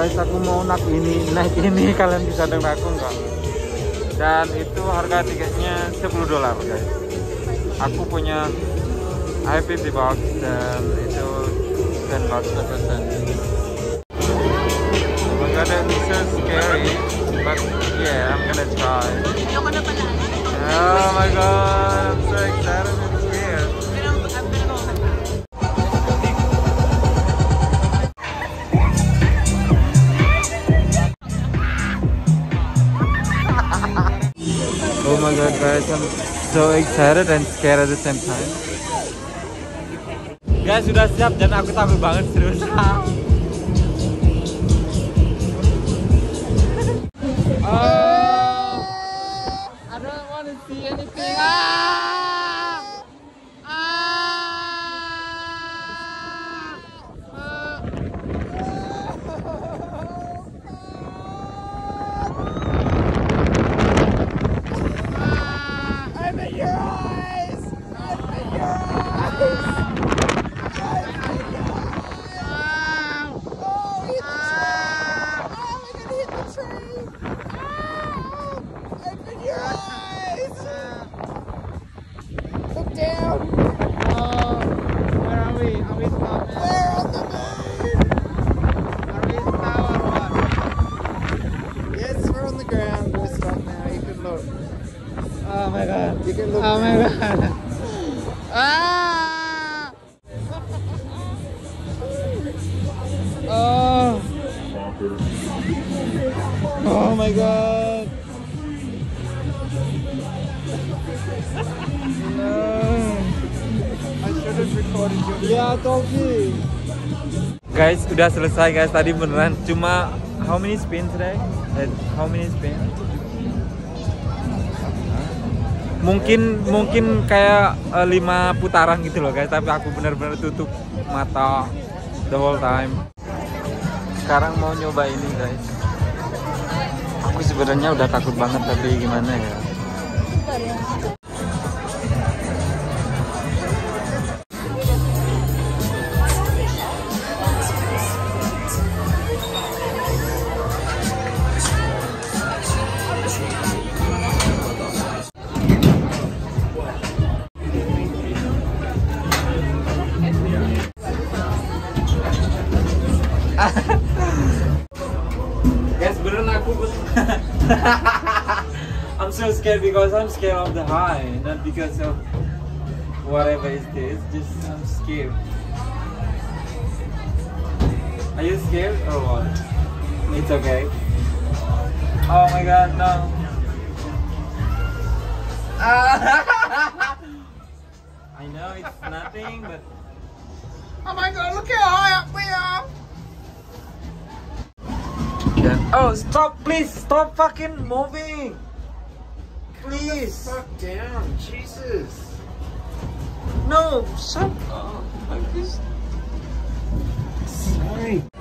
guys, aku mau naik ini kalian bisa dengar aku nggak? Dan itu harga tiketnya $10 guys. Aku punya IPP box dan itu $10 per person. Oh my god, it's so scary, but yeah, I'm gonna try. Oh my god, I'm so excited and scared. Oh my god guys, I'm so excited and scared at the same time. Guys, sudah siap dan aku takut banget serius. I don't want to see anything. Open your eyes! Open your eyes! Down. Oh, where are we? Are we stopped? We're on the moon. Are we stopped or what? Yes, we're on the ground. We're stopped now. You can look. Oh my god. You can look. Oh my god. Ah! Oh. Oh my god. Yeah, I told you. Guys, udah selesai guys. Tadi beneran cuma how many spin today? How many spin? Mungkin kayak 5 putaran gitu loh guys. Tapi aku bener-bener tutup mata the whole time. Sekarang mau nyoba ini guys. Aku sebenarnya udah takut banget tapi gimana ya? Guys, beneran aku I'm so scared because I'm scared of the high, not because of whatever it is. Just I'm scared. Are you scared or what? It's okay. Oh my god, no. I know it's nothing, but oh my god, look how high up we are. Yeah. Oh, stop, please, stop fucking moving. Please. Fuck down, Jesus. No, shut up. Like this. Sorry.